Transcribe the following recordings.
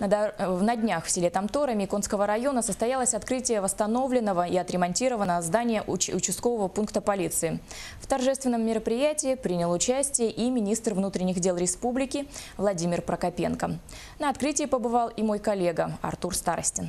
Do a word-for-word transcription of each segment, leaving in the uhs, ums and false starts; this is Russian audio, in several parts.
На днях в селе Тамтора Миконского района состоялось открытие восстановленного и отремонтированного здания уч- участкового пункта полиции. В торжественном мероприятии принял участие и министр внутренних дел республики Владимир Прокопенко. На открытии побывал и мой коллега Артур Старостин.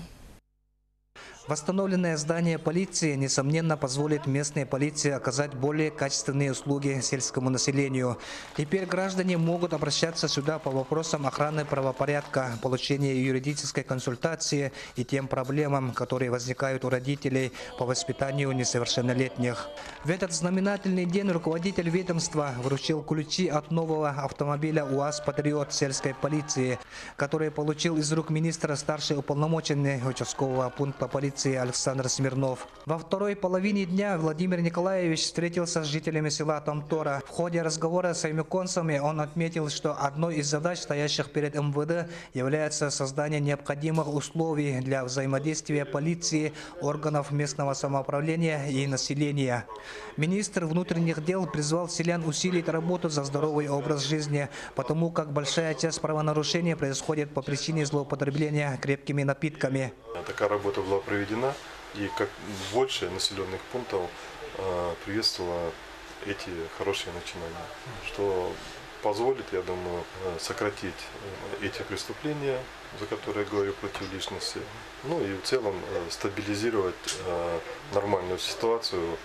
Восстановленное здание полиции, несомненно, позволит местной полиции оказать более качественные услуги сельскому населению. Теперь граждане могут обращаться сюда по вопросам охраны правопорядка, получения юридической консультации и тем проблемам, которые возникают у родителей по воспитанию несовершеннолетних. В этот знаменательный день руководитель ведомства вручил ключи от нового автомобиля УАЗ «Патриот» сельской полиции, который получил из рук министра старший уполномоченный участкового пункта полиции Александр Смирнов. Во второй половине дня Владимир Николаевич встретился с жителями села Тамтора. В ходе разговора с аймиконцами он отметил, что одной из задач, стоящих перед эм вэ дэ, является создание необходимых условий для взаимодействия полиции, органов местного самоуправления и населения. Министр внутренних дел призвал селян усилить работу за здоровый образ жизни, потому как большая часть правонарушений происходит по причине злоупотребления крепкими напитками. Такая работа была проведена, и как больше населенных пунктов приветствовало эти хорошие начинания, что позволит, я думаю, сократить эти преступления, за которые я говорю, против личности, ну и в целом стабилизировать нормальную ситуацию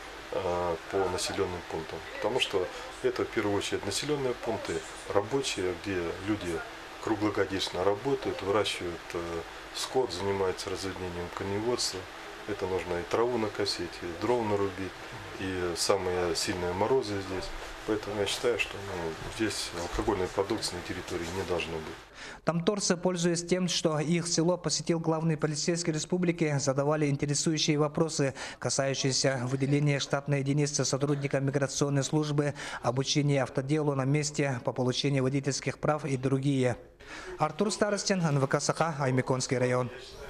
по населенным пунктам. Потому что это в первую очередь населенные пункты, рабочие, где люди круглогодично работают, выращивают скот, занимаются разведением коневодства. Это нужно и траву накосить, и дров нарубить, и самые сильные морозы здесь. Поэтому я считаю, что ну, здесь алкогольной продукции на территории не должно быть. Тамторцы, пользуясь тем, что их село посетил главный полицейской республики, задавали интересующие вопросы, касающиеся выделения штатной единицы сотрудникам миграционной службы, обучения автоделу на месте по получению водительских прав и другие. Артур Старостин, эн вэ ка Саха, Аймиконский район.